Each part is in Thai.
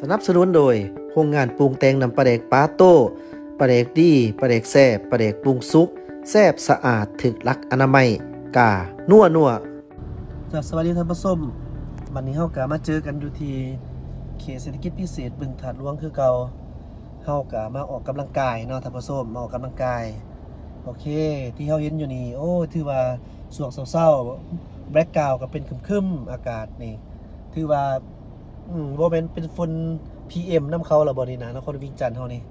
สนับสนุนโดยโรงงานปรุงแต่งน้ำปลาแดกปาโต้ปลาแดกดีปลาแดกแซ่บปลาแดกปรุงสุกแซ่บสะอาดถึกหลักอนามัยกานัวสวัสดีท่านผู้ชมวันนี้เฮากะมาเจอกันอยู่ที่เขตเศรษฐกิจพิเศษบึงถาดหลวงคือเก่าเฮากะมาออกกำลังกายเนาะท่านผู้ชมมาออกกำลังกายโอเคที่เฮาเห็นอยู่นี่โอ้ถือว่าช่วงเช้าๆแบล็คกราวด์ก็เป็นครึมๆอากาศนี่ถือว่าบ่แม่นเป็นฝุ่น PM นำเขาล่ะบ่นี่นะนครวิ่งจันทน์เฮานี่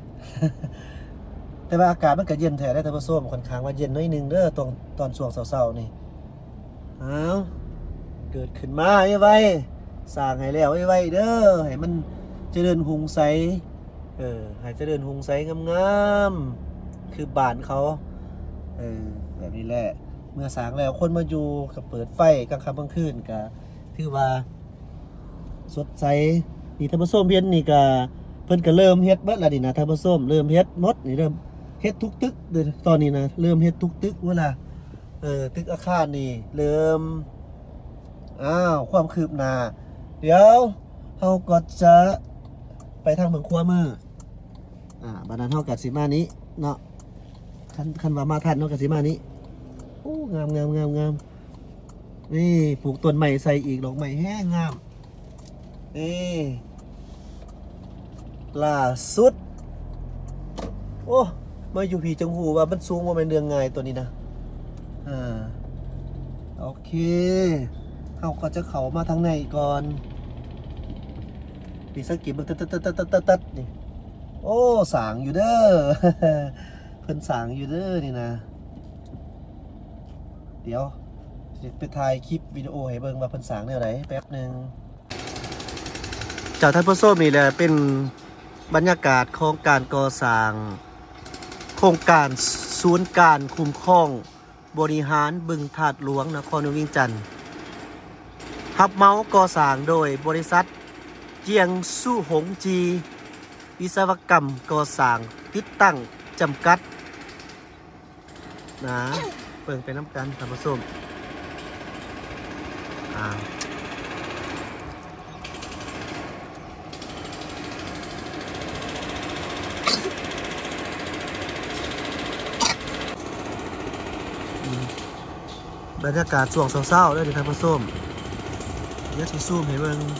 แต่ว่าอากาศมันก็เย็นแท้ได้ท่านผู้ชมค่อนข้างว่าเย็นน้อยนึงเด้อตอนช่วงเช้าๆนี่อ้าวเกิดขึ้นมาไว้สร้างให้แล้วไว้เด้อให้มันเจริญหุงใสให้เจริญหุงใสงามๆคือบ้านเขาแบบนี้แหละเมื่อสร้างแล้วคนมาอยู่ก็เปิดไฟกลางค่ำกลางคืนก็ถือว่าสดใสนี่ท่านผู้ชมเห็นนี่ก็เพิ่นก็เริ่มเฮ็ดเบิดแล้วนี่นะท่านผู้ชมเริ่มเฮ็ดหมดนี่เริ่มเฮ็ดทุกตึกเด้อตอนนี้นะเริ่มเฮ็ดทุกตึกเวลาตึกอาคารนี่เริ่มความคืบหน้าเดี๋ยวเฮาก็จะไปทางเมืองขวามือบัดนั้นเฮาก็สิมานี้เนาะคันว่ามาทันเนาะก็สิมานี้โอ้งามนี่ปลูกต้นใหม่ใส่อีกดอกใหม่แห้งงามนี่ล่าสุดโอ้มาอยู่พี่จังหูว่ามันสูงว่าเป็นเรื่องง่ายตัวนี้นะโอเคเขาก็จะเข้ามาทางในก่อนปีสกิบมันตัดนี่โอ้สางอยู่เด้อ เพิ่นสางอยู่เด้อนี่นะเดี๋ยวไปถ่ายคลิปวิดีโอให้เบิ่งว่าเพิ่นสางแนวไหนแป๊บนึงจากท่านผู้ชมนี่แหละเป็นบรรยากาศของการก่อสร้างโครงการศูนย์การคุ้มครองบริหารบึงถาดหลวงนครวิ่งจันทน์รับเหมาก่อสร้างโดยบริษัทเจียงสู้หงจีวิศวกรรมก่อสร้างติดตั้งจำกัดนะเปิดเป็นน้ำกันท่านผู้ชมบรรยากาศช่วงเศร้าๆด้วยท่านผู้ชมเดี๋ยวสิซูมให้เบิ่ง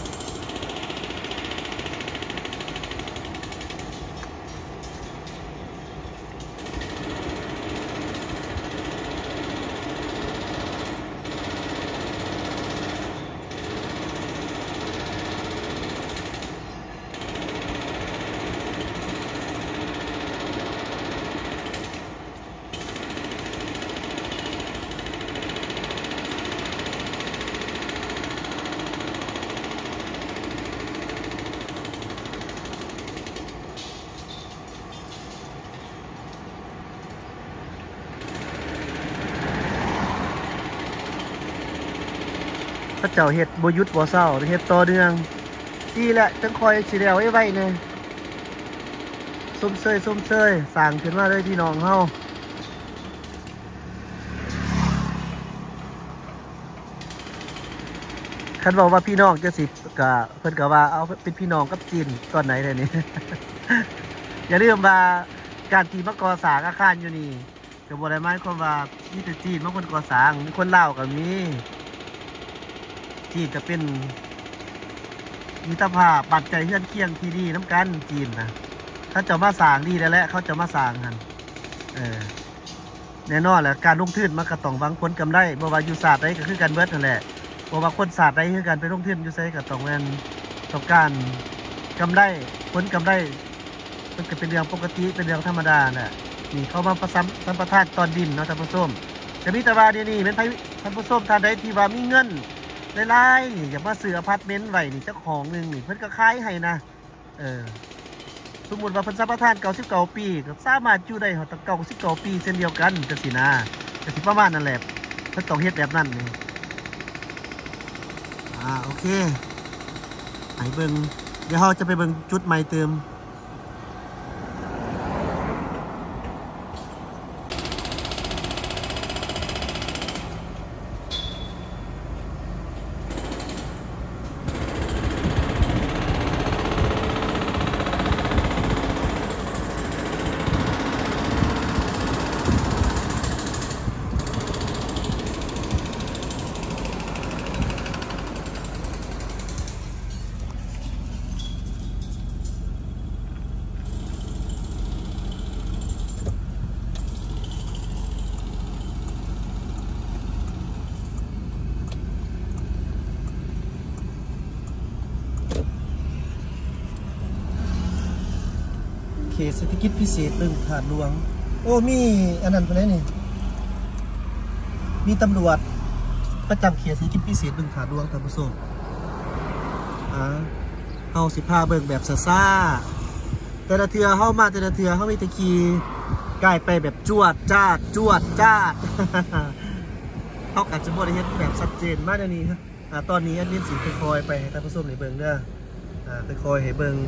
พระเจ้าเฮ็ดบ่หยุดบ่เศร้าเฮ็ดต่อเนื่องดีแหละจังคอยสิแล้วไว้เนี่ยส้มเซยสร้างขึ้นมาเลยพี่น้องเฮาคันบอกว่าพี่น้องจะสิก็เพิ่นก็ว่าเอาเป็นพี่น้องกับจีนตอนไหนเด้นี่ อย่าลืมว่าการที่มาก่อสร้างอาคารอยู่นี่ก็บ่ได้หมายความว่ามีแต่จีนมาคนก่อสร้างมีคนลาวก็มีจีนจะเป็นมิตรภาพปัจจัยเฮือนเคียงที่ดีน้ำกันจีนนะถ้าจะมาสร้างดีแล้วแหละเขาจะมาสร้างกันแน่นอนแหละการลงทุนมันก็ต้องหวังผลกำไรบ่ว่าอยู่ศาสตร์ใดก็คือการเบิดนั่นแหละบ่ว่าคนศาสตร์ใดคือการไปลงทุนอยู่ไสก็ต้องแม่นต้องการกำไรผลกำไรมันก็เป็นเรื่องปกติเป็นเรื่องธรรมดาน่ะนี่เขามาสัมปทานตอนดินเนาะท่านผู้ชมแต่มีแต่ว่าเดี๋ยวนี้เป็นท่านผู้ชมท่านใดที่ว่ามีเงินหลายๆนี่อย่ามาซื้ออพาร์ตเมนต์ไว้นี่เจ้าของนึงนี่เพิ่นก็ขายให้นะสมมุติว่าเพิ่นสัมปทาน99ปีก็สามารถอยู่ได้ตั้ง99ปีเช่นเดียวกันจังซี่นะก็สิประมาณนั้นแหละเพิ่นต้องเฮ็ดแบบนั้นนี่โอเคไปเบิ่งเดี๋ยวเราจะไปเบิ่งจุดใหม่เติมเตเศรษฐกิจพิเศษบึงถาดหลวงโอ้มีอันนั้นไปไหนนี่มีตำรวจประจำเขตเศรษฐกิจพิเศษบึงถาดหลวงท่านผู้ชมเอาสิพาเบิ่งแบบซ่าแต่ละเทือเข้ามาแต่ละเทือเขามีตะคีกลายไปแบบจวดจ้าจวดจ้าเขาอาจจะบริเวณแบบชัดเจนมากเดี๋ยวนี้ครับตอนนี้อันนี้สีคอยไปให้ท่านผู้ชมในเบิ่งเด้อคอยให้เบิ่ง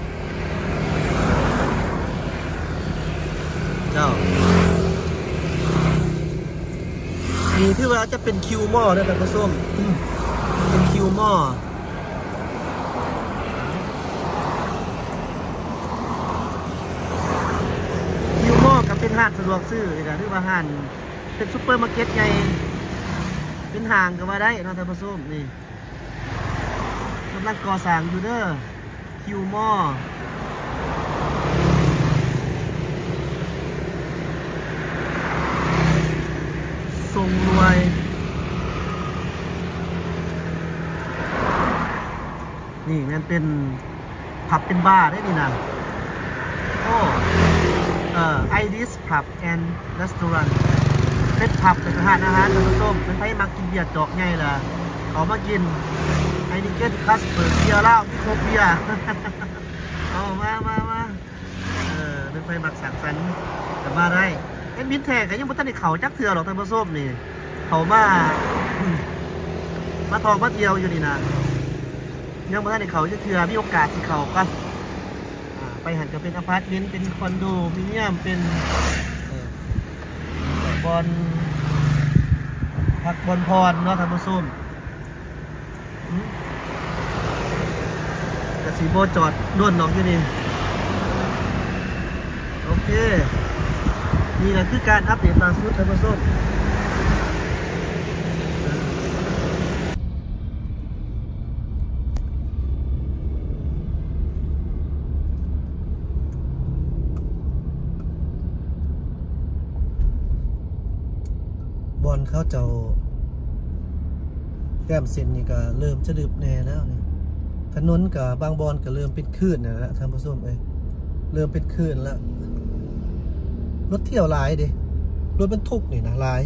เจ้านี่ที่ว่าจะเป็นคิวหม้อนะท่านผู้ชมเป็นคิวหม้อกับเป็นห้างสะดวกซื้อเลยนะที่ว่าห้างเป็นซุปเปอร์มาร์เก็ตไงเป็นห้างก็ว่าได้นะท่านผู้ชมนี่กำลังก่อสร้างอยู่เด้อคิวหม้อทรงรวยนี่มันเป็นผับเป็นบาร์ได้ดีนะโอ้Iris Pub and Restaurant เป็นผับเป็นอาหารท่านผู้ชมเป็นไพ่มากินเบียร์จอกไงล่ะเขามากินไอนิเกตคัสเปิดเบียร์เหล้าพิโคเบียร์เอามาเป็นไพ่มักสังสรรค์แต่มาได้เอ็นบินแทกก็ยังไม่ตัดเขาจักเถื่อหรอกท่านผู้ชมนี่เขามาทองมาเที่ยวอยู่นี่นะยังไม่ตัดเขาจักเถื่อมีโอกาสที่เขาก็ไปหันจะเป็นอพาร์ตเมนต์เป็นคอนโดมิเนียมเป็นบอลพักบอลพรเนาะท่านผู้ชมกระสีโบจอดด้วนน้องที่นี่โอเคนี่แหละคือการอัปเดตล่าสุดท่านผู้ชมบอลเขาเจ้าแก้มเส้นนี่ก็เริ่มจะดืบแน่แล้วนี่ถนนกับบางบอลก็เริ่มเป็นคลื่นนะฮะท่านผู้ชมเริ่มเป็นคลื่นแล้วรถเที่ยวหลายดิรถบรรทุกนี่นะหลาย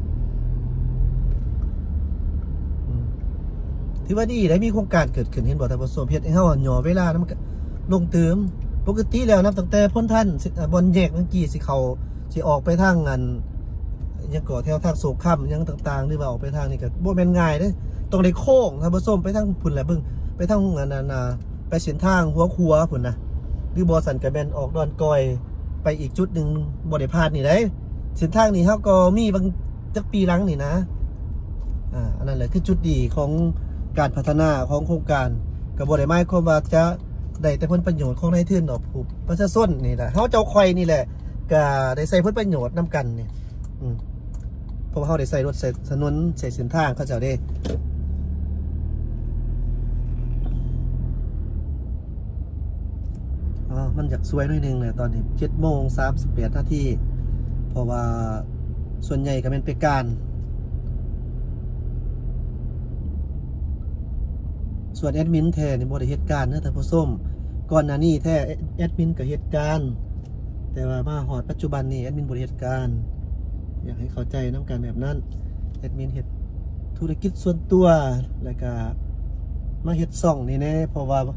ที่ว่าดีได้มีโครงการเกิดขึ้นเห็นบอกท่านผู้ชมเฮ็ดให้เฮาหย่อเวลานะมันก็ลงเติมปกติแล้วนับตั้งแต่พ้นท่านบอลแยกเมื่อกี้สิเขาสิออกไปทางงานยังก่อแถวทางโศกค่ำยังต่างๆนี่ว่าออกไปทางนี่ก็บ่แม่นง่ายเด้ต้องได้โค้งท่านผู้ชมไปทางพุ่นแหละเบิ่งไปทางนั้นไปเส้นทางหัวครัวพุ่นนะหรือบ่สันก็แม่นออกดอนกอยไปอีกจุดนึงบ่ได้พลาดนี่ได้เส้นทางนี้เฮาก็มีบางจักปีหลังนี่นะอันนั้นแหละคือจุดดีของการพัฒนาของโครงการก็บ่ได้หมายความว่าจะได้แต่ผลประโยชน์ของนายทุนดอกผู้ประชาชนนี่แหละเฮาเจ้าข่อยนี่แหละก็ได้ใส่ผลประโยชน์นำกันนี่เพราะว่าเขาได้ใส่รถใส่ถนนใส่เส้นทางเขาจะได้มันอยากสวยหน่อยนึงเนี่ยตอนนี้7:38 นาทีเพราะว่าส่วนใหญ่ก็เป็นไปการส่วนแอดมินแท้นี่บ่ได้เหตุการณ์นะท่านผู้ชมก่อนหน้านี้แท้แอดมินก็เหตุการณ์แต่ว่ามาฮอดปัจจุบันนี้แอดมินบ่ได้เหตุการณ์อยากให้เข้าใจน้ำการแบบนั้นแอดมินเฮ็ดธุรกิจส่วนตัวแล้วก็มาเฮ็ดซ่องนี่แน่เพราะว่า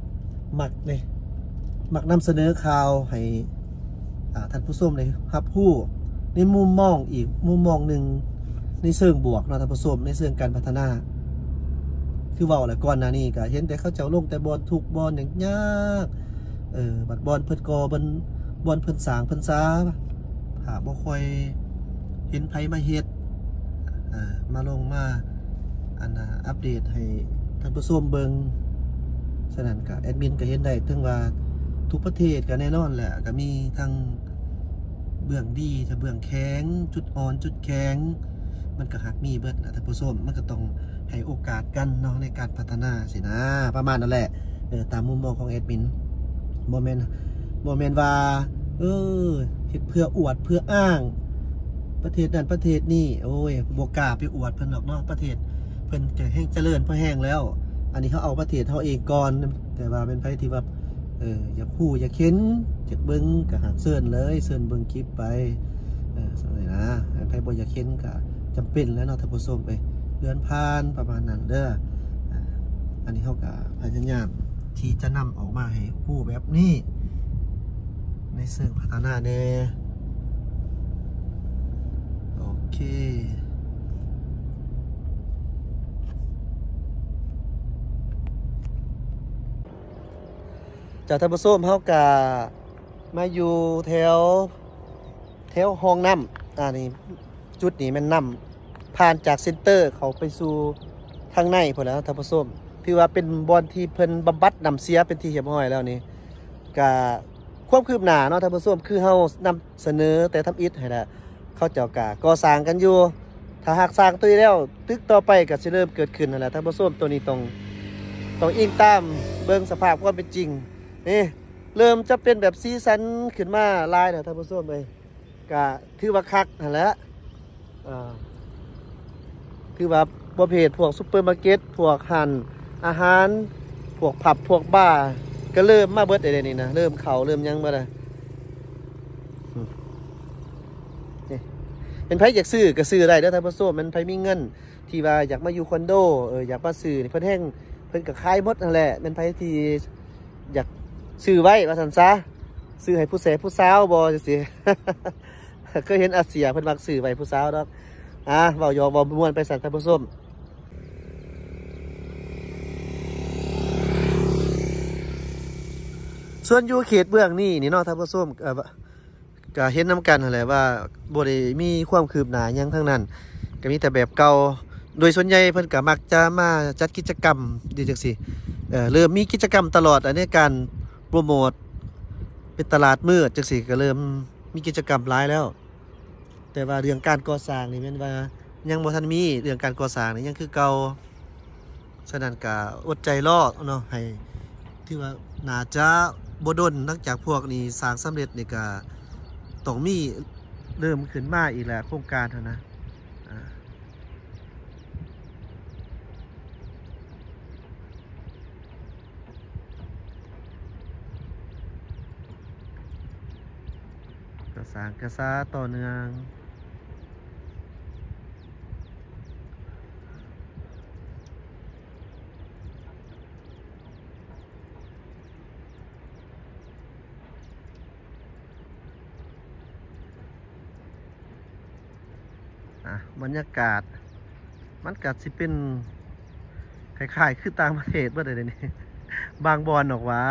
มักนำเสนอข่าวให้ท่านผู้ชมได้รับรู้ในมุมมองอีกมุมมองหนึ่งในเชิงบวกนะท่านผู้ชมในเชิงการพัฒนาคือเว้าแหละก่อนหน้านี้ก็เห็นแต่เขาเจ้าลงแต่บอลทุกบอลอย่างยากบัดบอลเพิ่นก่อบอลเพิ่นสร้างเพิ่นซาบ่ค่อยเห็นไผมาเฮ็ดมาลงมาอัปเดตให้ท่านผู้ชมเบิ่งฉะนั้นก็แอดมินก็เห็นได้ถึงว่าทุกประเทศก็แน่นอนแหละก็มีทั้งเบื้องดีถ้าเบื้องแข็งจุดอ่อนจุดแข็งมันก็หักมีเบิดนะท่านผู้ชมมันก็ต้องให้โอกาสกันเนาะในการพัฒนาสินะประมาณนั่นแหละตามมุมมองของแอดมินบ่แม่นว่าเฮ็ดเพื่ออวดเพื่ออ้างประเทศนั้นประเทศนี้โอ้ยบ่กล้าไปอวดเพิ่นหรอกเนาะประเทศเพิ่นจะแห้งเจริญเพราะแห้งแล้วอันนี้เขาเอาประเทศเขาเองก่อนแต่ว่าเป็นไผที่ว่าอยากคู่อยากเห็นอยากเบิ้งก็หาเสิร์นเลยเสิร์นเบิ้งคลิปไปสมัยนะใครบ่อยากเห็นก็จำเป็นแล้วเนาะท่านผู้ชมไปเดือนผ่านประมาณนั้นเด้ออันนี้เขาก็พยายามที่จะนำออกมาให้คู่แบบนี้ในเชิงพัฒนาแน่โอเคจากท่านผู้ชมเขาก็มาอยู่แถวห้องน้ำนี่จุดนี้มันน้ำผ่านจากเซ็นเตอร์เขาไปสู่ทางในพอแล้วท่านผู้ชมถือว่าเป็นบอนที่เพิ่นบำบัดน้ำเสียเป็นที่เรียบร้อยแล้วนี่ก็ความคืบหน้าเนาะท่านผู้ชมคือเฮานำเสนอแต่ทำอิฐให้แล้วเขาเจ้ากะก่อสร้างกันอยู่ถ้าหากสร้างตัวนี้แล้วตึกต่อไปก็จะเริ่มเกิดขึ้นนั่นแหละท่านผู้ชมตัวนี้ต้องอิงตามเบิ่งสภาพความเป็นจริงนี่เริ่มจะเป็นแบบซีซันขึ้นมาลายแล้วท่านผู้ชมเลยก็ถือว่าคักนั่นแหละคือว่าประเภทพวกซุปเปอร์มาร์เก็ตพวกหันอาหารพวกผับพวกบาร์ก็เริ่มมาเบิดอะไรนี่นะเริ่มเริ่มยังมาเลยเป็นไผอยากซื้อก็ซื้อได้แล้วท่านผู้ชมมันไผมีเงินที่ว่าอยากมาอยู่คอนโดอยากมาซื้อเพิ่นแห้งเพิ่นก็ขายหมดนั่นแหละเป็นไผที่อยากซื้อไว้ว่าซั่นซะซื้อให้ผู้แสผู้สาวบ่จังซี่ เคยเห็นอาเซียเพิ่นมักซื้อไว้ผู้สาวดอกเว้ายอเว้าม่วนไปสั่นท่านผู้ชมส่วนอยู่เขตเบื้องนี่เนาะท่านผู้ชมก็เห็นนำกันนั่นแหละว่าบ่ได้มีความคืบหน้าหยังทั้งนั้นก็มีแต่แบบเก่าโดยส่วนใหญ่เพิ่นก็มักจะมาจัดกิจกรรมดีจังซี่เริ่มมีกิจกรรมตลอดในการโปรโมทเป็นตลาดมืดจังซี่ก็เริ่มมีกิจกรรมหลายแล้วแต่ว่าเรื่องการก่อสร้างนี่แม่นว่ายังบ่ทันมีเรื่องการก่อสร้างนี่ยังคือเก่าฉะนั้นก็อดใจรอเนาะให้ที่ว่าน่าจะบ่ดนหลังจากพวกนี้สร้างสำเร็จนี่ก็ต้องมีเริ่มขึ้นมาอีกแล้วโครงการเท่านะก็สร้างกระซ่าต่อเนื่องบรรยากาศมันกัดสิเป็นคล้ายๆคือต่างประเทศเมื่อใดนี่บางบอนออกว่า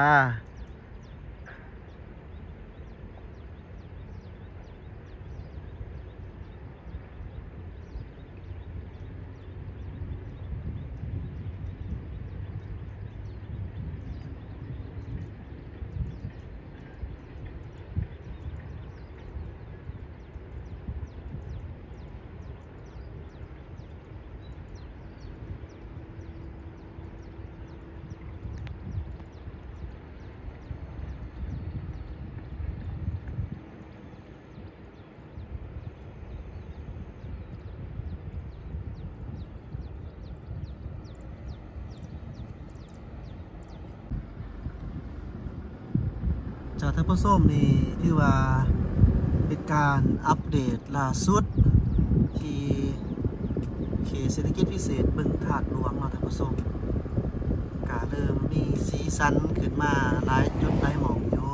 จากท่านผู้ชมนี่ที่ว่าเป็นการอัปเดตล่าสุดที่เขตเศรษฐกิจพิเศษบึงถาดหลวงเนาะท่านผู้ชมก็เริ่มมีสีสันขึ้นมาหลายจุดหลายหม่องอยู่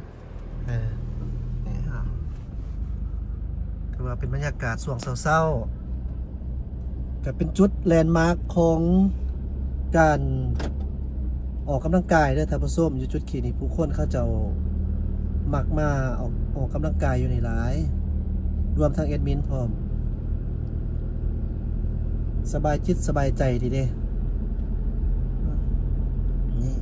นี่ครับคือว่าเป็นบรรยากาศช่วงเศร้าๆก็เป็นจุดแลนด์มาร์คของการออกกำลังกายด้วยท่านผู้ชมอยู่จุดขีนี้ผู้คนเขาจะมักมาออกกำลังกายอยู่ในหลายรวมทั้งแอดมินพร้อมสบายจิตสบายใจดีเด้นี่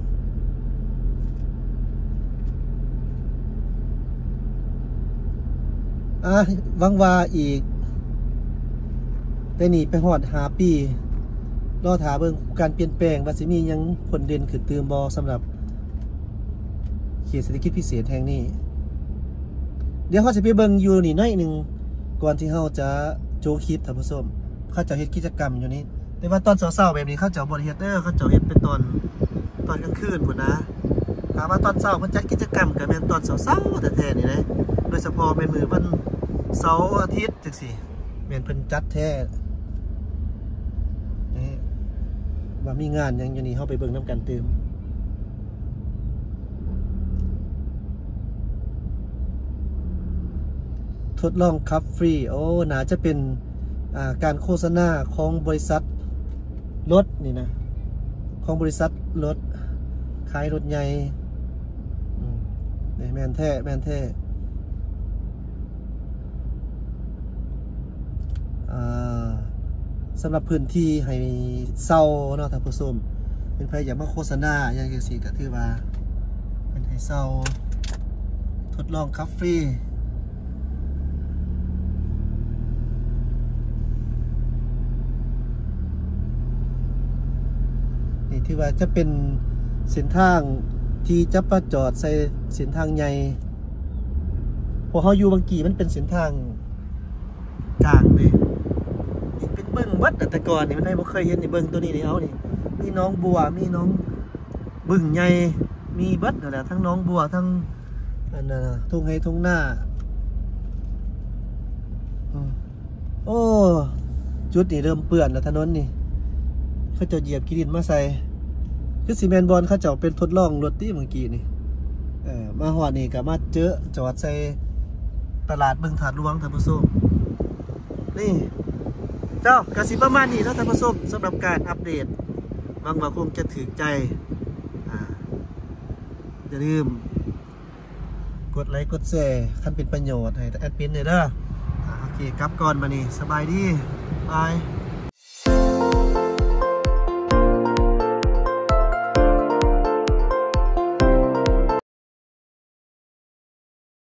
วังว่าอีกแต่นี่ไปหอด5 ปีรอถาเบิ่งการเปลี่ยนแปลงว่าสิมียังผลเด่นขึ้นเติมบอสำหรับเขตเศรษฐกิจพิเศษแห่งนี้เดี๋ยวเขาจะไปเบิ่งอยู่นี่น้อยหนึ่งก่อนที่เขาจะโจคลิปท่านผู้ชมเขาจะเฮ็ดกิจกรรมอยู่นี่แต่ว่าตอนเช้าๆแบบนี้เขาจะบริเฮ็ดเขาจะเฮ็ดเป็นตอนกลางคืนพุ่นนะถามว่าตอนเช้าเพิ่นจัดกิจกรรมก็แม่นตอนเช้าๆแท้ๆนี่นะโดยเฉพาะเป็นมื้อวันเสาร์อาทิตย์จังซี่แม่นเพิ่นจัดแท้นี่ว่ามีงานหยังอยู่นี่เฮาไปเบิ่งนํกันเติมทดลองขับฟรีโอ้น่าจะเป็นการโฆษณาของบริษัทรถนี่นะของบริษัทรถขายรถใหญ่แม่นแท้แม่นแท้สำหรับพื้นที่ให้เศร้าเนาะท่านผู้ชมเป็นใครอยากมาโฆษณาอย่างจังซี่ก็ถือว่าเป็นให้เศร้าทดลองขับฟรีนี่ที่ว่าจะเป็นเส้นทางที่จะประจอดใส่เส้นทางใหญ่พอเขาอยู่บางกีมันเป็นเส้นทางกลางเลยนี่เป็นเบิ้งวัดแต่ก่อนนี่มันได้บ่เคยเห็นในเบิ้งตัวนี้นี่เอานี่มีน้องบัวมีน้องบึ่งใหญ่มีเบิดนั่นแหละทั้งน้องบัวทั้งอันนั้นทุ่งไฮทุ่งหน้าโอ้จุดนี่เริ่มเปื้อนแล้วถนนนี่เขาจะเหยียบกีดินมาใส่คือซีเมนบอลเขาจะเป็นทดลองรถที่เมื่อกี้นี่มาหอดนี่ก็มาเจอจอดใส่ตลาดบึงถาดหลวงท่านผู้ชมนี่เจ้ากระสิประมาณนี้แล้วท่านผู้ชมสำหรับการอัปเดตบางว่าคงจะถือใจอย่าลืมกดไลค์กดแชร์คันเป็นประโยชน์ให้แอดมินเลยเด้อโอเคกลับก่อนมานี่สบายดีบาย